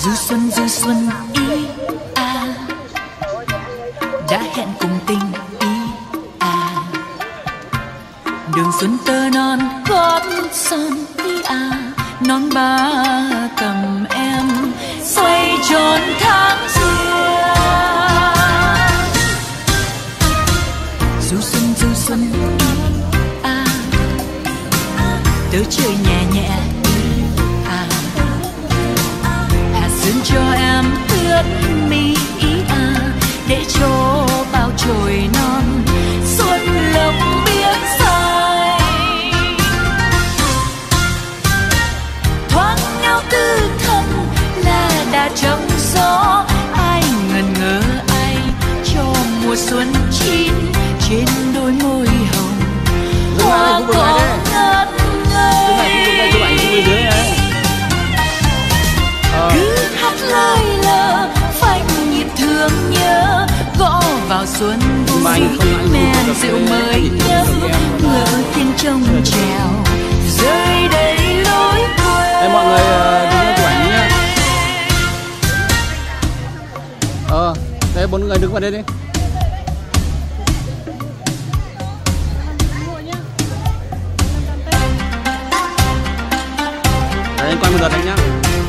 du xuân ý à, đã hẹn cùng tình ý à, đường xuân tơ non gót son ý à, non ba cầm em xoay tròn tháng riêng. Du xuân ý à, tớ chơi nhẹ nhẹ à, hạt sương cho em ướt mi à, để cho bao chồi non xuân lộc biếc xanh. Thoáng nhau tư thân là đã trong gió, ai ngần ngờ ai cho mùa xuân chín trên đôi môi hồng hoa cỏ ngất ngây. Cứ hát lời lờ phanh nhịp thương nhớ, gõ vào xuân vui men rượu mới nhớ, ngỡ tiếng trong trèo rơi đầy lối quê. Đây mọi người đứng chụp ảnh nhé. Đây 4 người đứng vào đây đi. Đấy, anh quay một lượt anh nhá.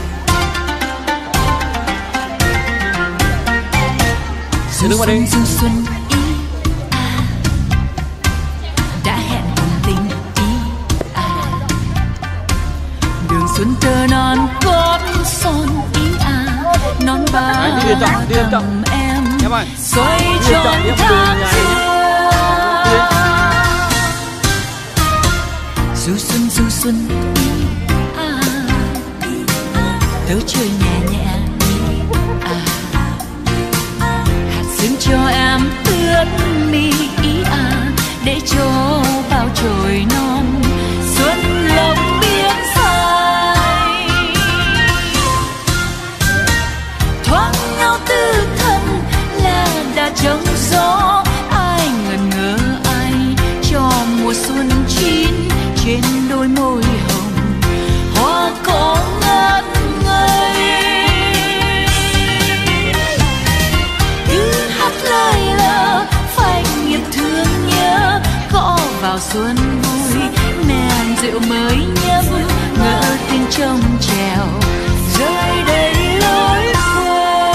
Đứng vào đây. Du xuân ý à, đã hẹn cùng tình ý à, đường xuân tơ non gót son ý à, non ba cầm em xoay tròn tháng riêng. Du xuân ý à, tớ chơi nhẹ nhẹ à, sương cho em ướt mi ý à, để cho bao chồi non xuân lộc biếc xanh. Thoáng nhau tư thân là đã trong gió, ai ngần ngờ ai cho mùa xuân chín trên đôi môi hồng hoa cỏ ngất ngây. Lời lờ phanh nhịp thương nhớ, gõ vào xuân vui men rượu mới nhấp, ngỡ tiếng trong trèo rơi đầy lối quê.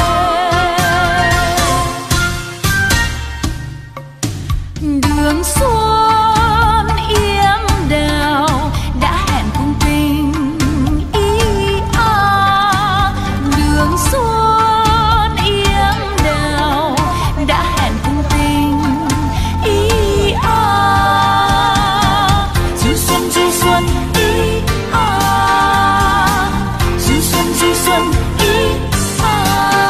Đường xuân yếm đào đã hẹn cùng tình ý à, đường xuân yếm đào đã hẹn cùng tình ý à. Du xuân ý à, du xuân ý à.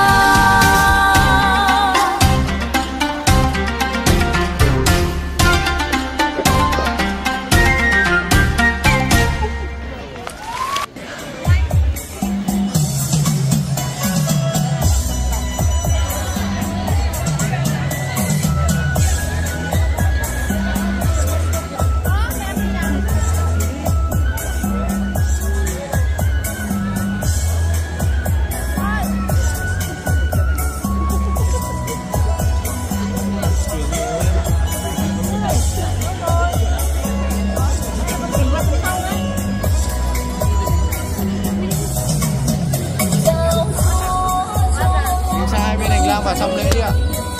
Vào xong lễ đi ạ.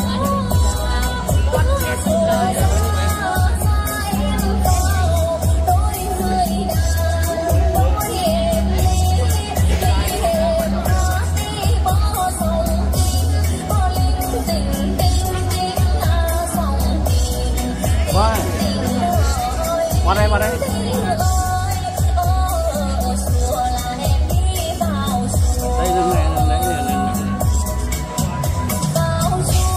Vào đây. Đây dừng này.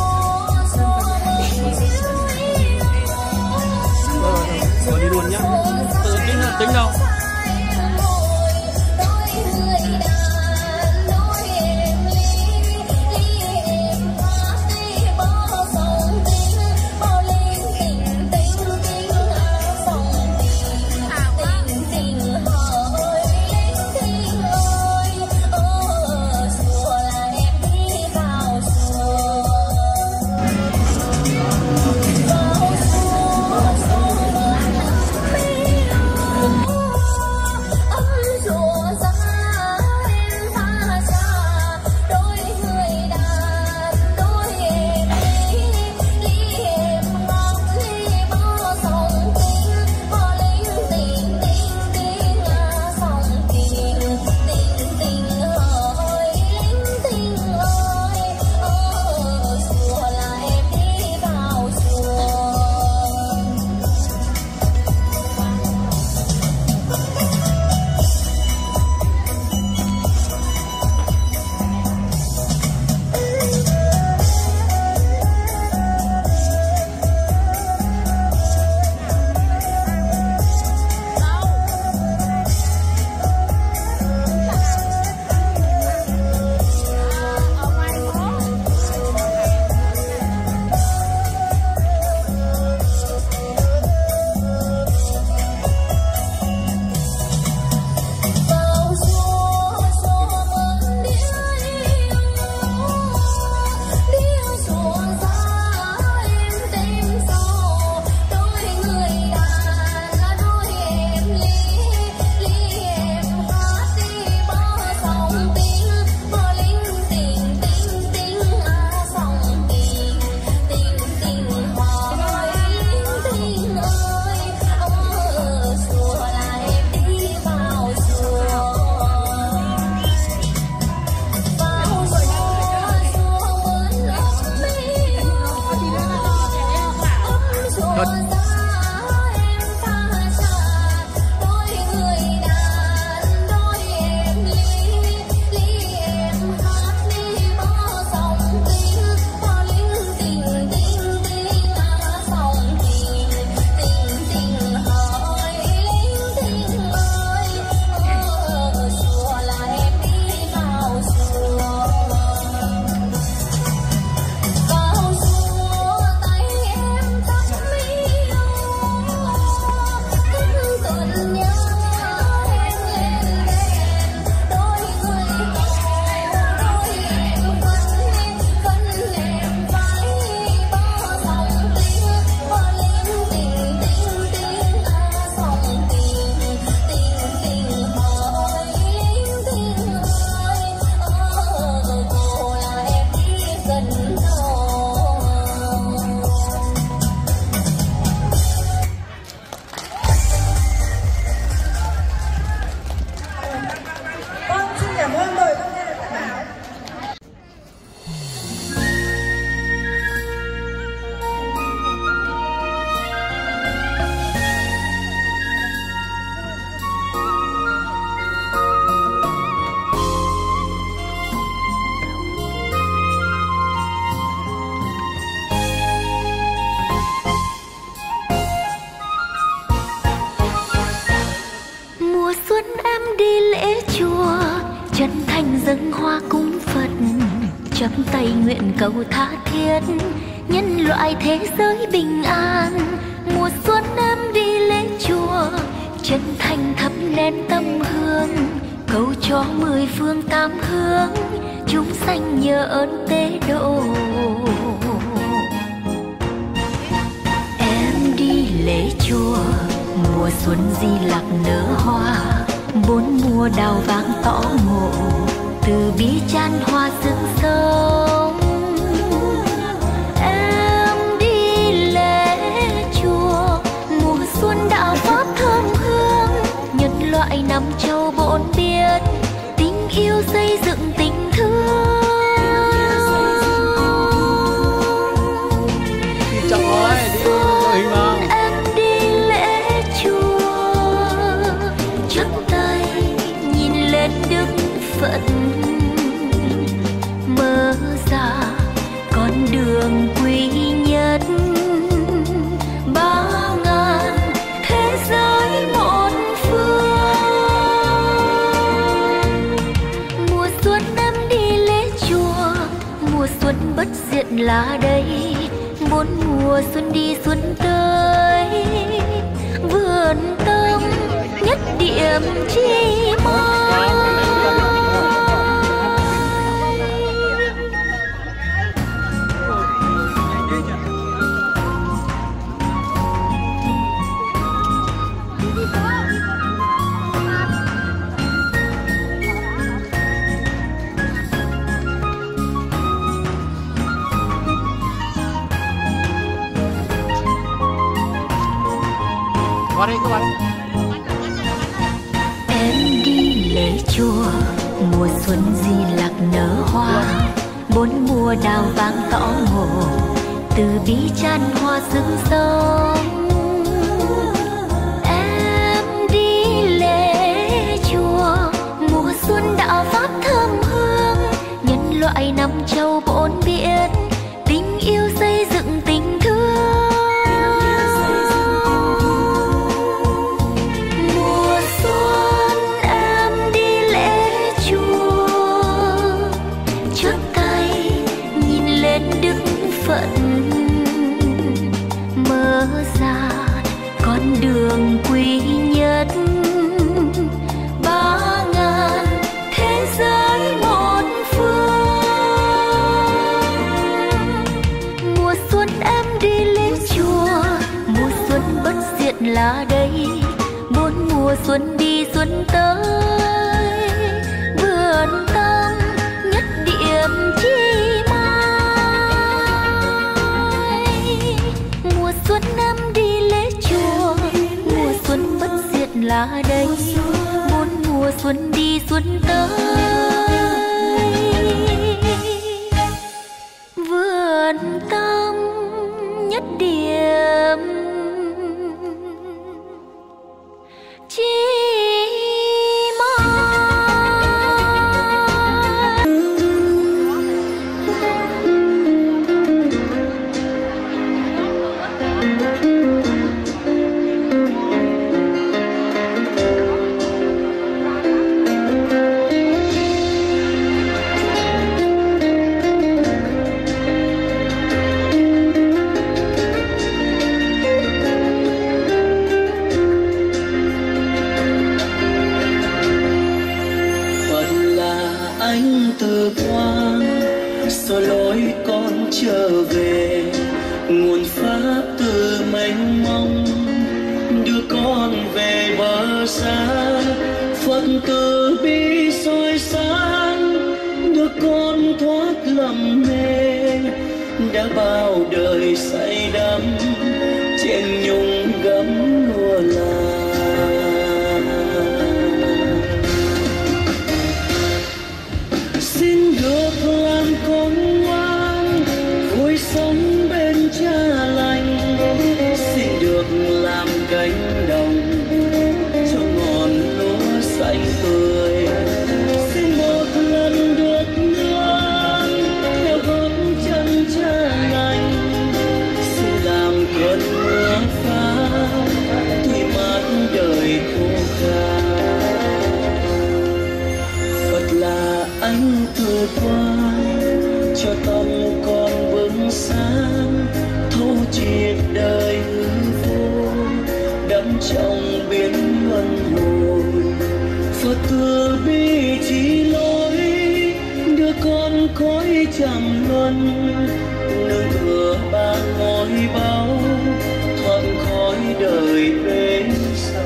thành dâng hoa cúng Phật, chắp tay nguyện cầu tha thiết nhân loại thế giới bình an. Mùa xuân em đi lễ chùa, chân thành thắp nén tâm hương, cầu cho mười phương tám hướng chúng sanh nhờ ơn tế độ. Em đi lễ chùa, mùa xuân Di Lặc nở hoa, bốn mùa đào vàng tỏ ngộ, từ bi chan hoa rực sống. Em đi lễ chùa, mùa xuân đạo pháp thơm hương, nhân loại năm châu bốn biển, tình yêu xây dựng tình thương. Em đi lễ chùa, chắp tay nhìn lên Đức Phật, mở ra con đường quý nhất, ba ngàn thế giới một phương. Mùa xuân em đi lễ chùa, mùa xuân bất diệt là đây, bốn mùa xuân đi xuân tới, vườn tâm nhất điểm chi mai. Em đi lễ chùa, mùa xuân Di Lặc nở hoa, bốn mùa đào vàng tỏ ngộ, từ bi chan hoa rực sống. Em đi lễ chùa, mùa xuân đạo pháp thơm hương, nhân loại năm châu bốn biển, tình yêu xây dựng tình thương. Mở ra con đường quý nhất, ba ngàn thế giới một phương. Mùa xuân em đi lễ chùa, mùa xuân bất diệt là đây, bốn mùa xuân đi xuân tới, vườn tâm nhất điểm chi xuân em đi lễ chùa, mùa xuân bất diệt là đây, bốn mùa xuân đi xuân tới, vườn tâm nhất điểm chi trở về nguồn pháp từ mênh mông, đưa con về bờ xa. Phật từ bi soi sáng, đưa con thoát lầm mê, đã bao đời say đắm trên nhung gấm lụa là. Xin được làm con ngoan, vui sống bên cha lành. Xin được làm cánh đồng cho ngọn lúa xanh tươi. Xin một lần được nương theo gót chân cha lành. Xin làm cơn mưa phá tươi mát đời khô khan. Phật là ánh từ quan cho tâm con vững sáng, thấu triệt đời hư vô đắm trong biển luân hồi. Phật từ bi chỉ lối đưa con cõi trầm luân, nương tựa ba ngôi báu thoát khỏi đời bế sau.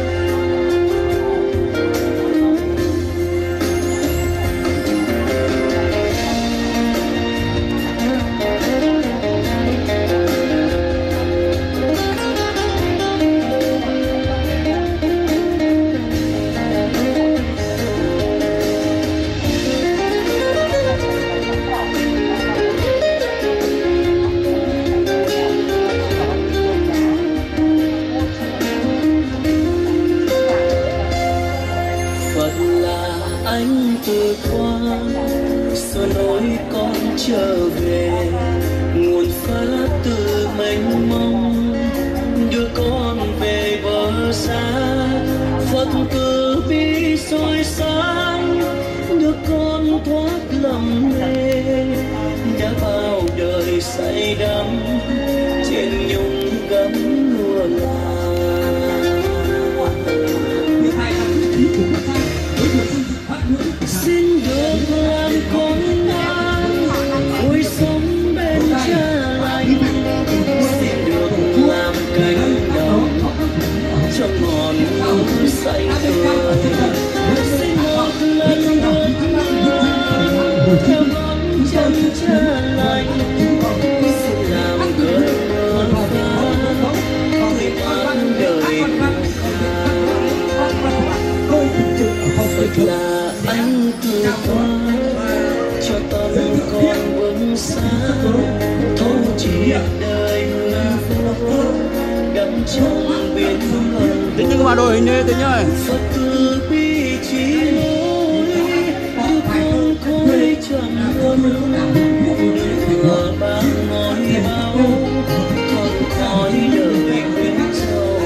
Từ quang xua nối con trở về, nguồn phát từ mênh mông đưa con về bờ xa. Phật từ bi soi sáng đưa con thoát lầm mê, đã bao đời say đắm trên nhung gấm lụa là. Xin được làm con ngoan vui sống bên cha lành, xin được làm cánh đồng trong ngọn núi xanh tươi. Xin một lần được ngỡ theo bóng chân cha lành, xin làm cơn mưa phá tươi mát đời Phật là ánh từ quan cho tâm con vững sáng, thấu triệt đời hư vô đắm trong biển luân. Tính như mà đội hình đi tính nhá. Phật từ bi chỉ lối đưa con cõi trầm luân, thừa ba ngôi báu thoát khỏi đời quyến sâu.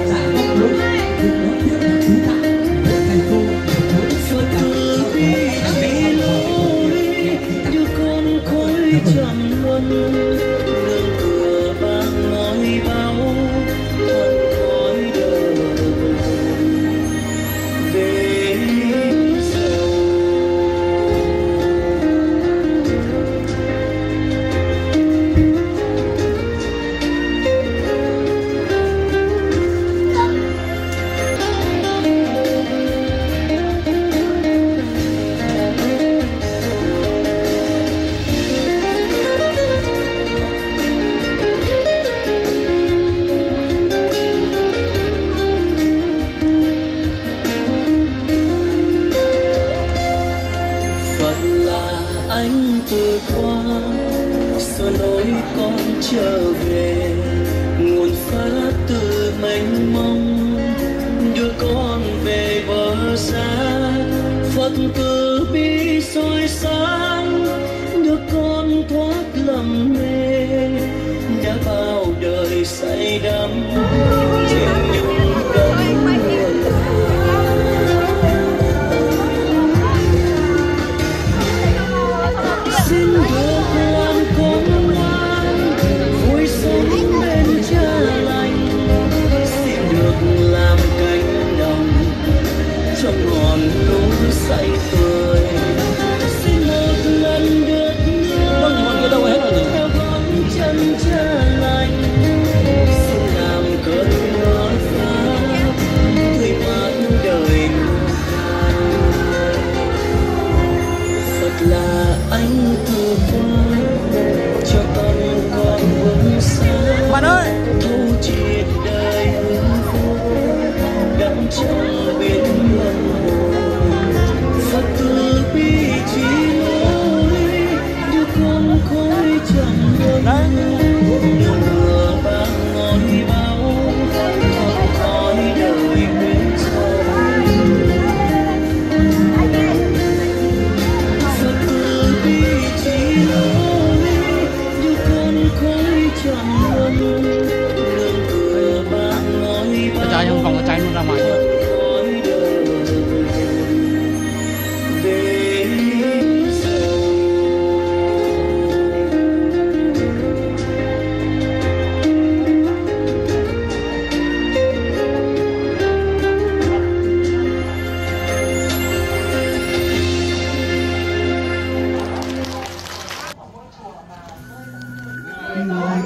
Phật từ bi chỉ lối đưa con cõi trầm luân, nương tựa ba ngôi báu thoát khỏi đời bế sâu. Phật là ánh từ quang xua nối con trở về, nguồn phát từ mênh mông đưa con về bờ xa. Phật từ bi soi sáng đưa con thoát lầm mê, đã bao đời say đắm trên nhung gấm lụa là. Xin được làm con ngoan vui sống bên cha lành, xin được làm cánh đồng trong ngọn núi xanh tươi. Xin một lần được ngỡ theo bóng chân cha lành, xin làm cơn mưa phá tươi mát đời Phật là ánh từ quan cho tâm con vững sáng. Bạn ơi, Thấu triệt đời hư vô đắm trong biển luân hồi. Phật từ bi chỉ lối đưa con cõi trầm luân, nương tựa ba ngôi báu thoát khỏi đời bế sâu. Phật từ bi chỉ lối đưa con cõi trầm luân, nương tựa ba ngôi báu trai trong phòng trai luôn ra ngoài.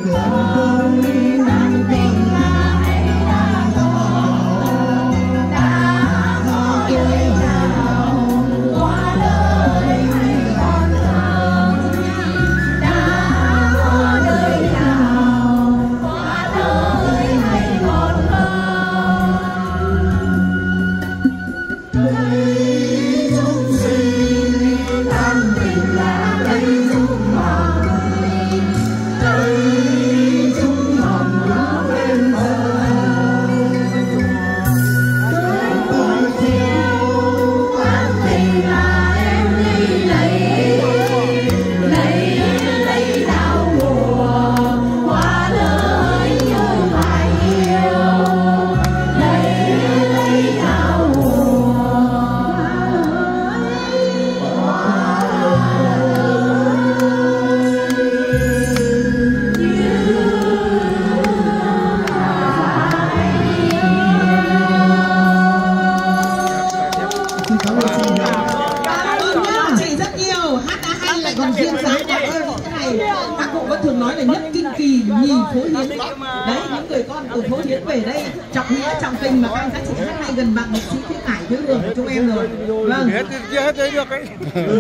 thường nói là nhất kinh kỳ nhì phố hiến đấy, những người con ở phố hiến về đây trọng nghĩa trọng tình mà các anh các chị hát hay gần bạn nghệ sĩ Thiết Hải Thiếu Đường của chúng em rồi. Vâng, hết đấy được ấy.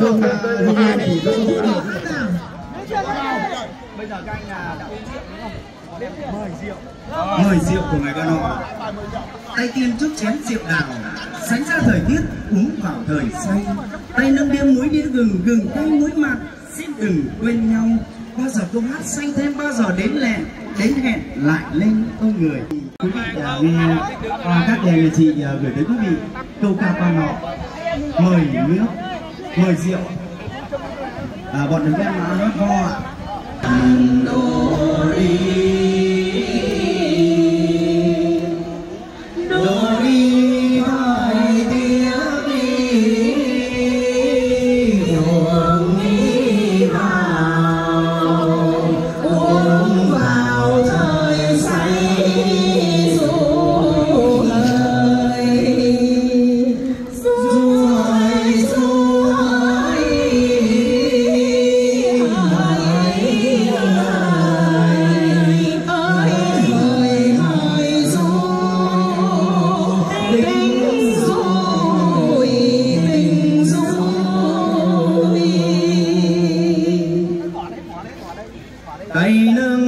Bây giờ các anh là mời rượu của ngài Ba Nọ. Tay tiên chúc chén rượu đào, sánh ra thời tiết uống vào thời say. Tay nâng điếm muối đĩa gừng, gừng tay muối mặn, xin đừng quên nhau. Bao giờ câu hát say thêm, bao giờ đến hẹn lại lên con người. Quý vị nghe các đèn chị gửi tới quý vị câu ca Ba Nọ. Mời nước, mời rượu. Bọn đứng em hát ho ạ. Tay nâng